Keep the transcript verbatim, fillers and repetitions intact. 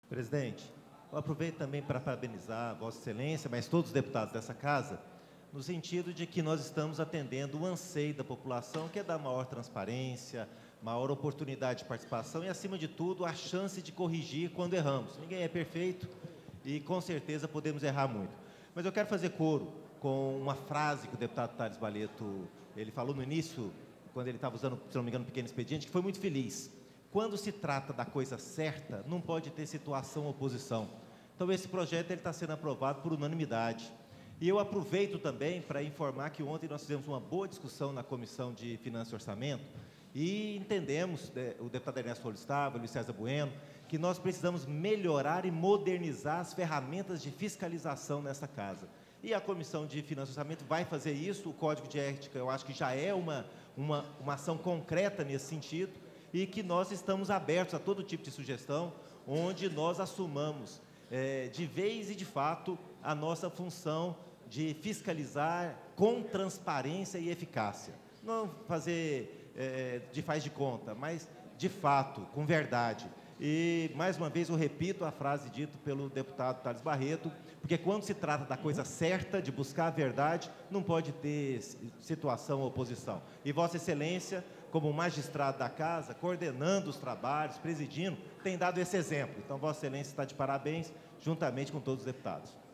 Presidente, eu aproveito também para parabenizar Vossa Excelência, mas todos os deputados dessa casa, no sentido de que nós estamos atendendo o anseio da população, que é dar maior transparência, maior oportunidade de participação e, acima de tudo, a chance de corrigir quando erramos. Ninguém é perfeito e, com certeza, podemos errar muito. Mas eu quero fazer coro com uma frase que o deputado Thales Barreto ele falou no início, quando ele estava usando, se não me engano, um pequeno expediente, que foi muito feliz. Quando se trata da coisa certa, não pode ter situação ou oposição. Então, esse projeto está sendo aprovado por unanimidade. E eu aproveito também para informar que ontem nós fizemos uma boa discussão na Comissão de Finanças e Orçamento e entendemos, o deputado Ernesto Solistava, o Luiz César Bueno, que nós precisamos melhorar e modernizar as ferramentas de fiscalização nessa casa. E a Comissão de Finanças e Orçamento vai fazer isso, o Código de Ética eu acho que já é uma, uma, uma ação concreta nesse sentido, e que nós estamos abertos a todo tipo de sugestão, onde nós assumamos é, de vez e de fato a nossa função de fiscalizar com transparência e eficácia. Não fazer é, de faz de conta, mas de fato, com verdade. E, mais uma vez, eu repito a frase dita pelo deputado Thales Barreto, porque quando se trata da coisa certa, de buscar a verdade, não pode ter situação ou oposição. E Vossa Excelência, como magistrado da Casa, coordenando os trabalhos, presidindo, tem dado esse exemplo. Então, Vossa Excelência está de parabéns, juntamente com todos os deputados.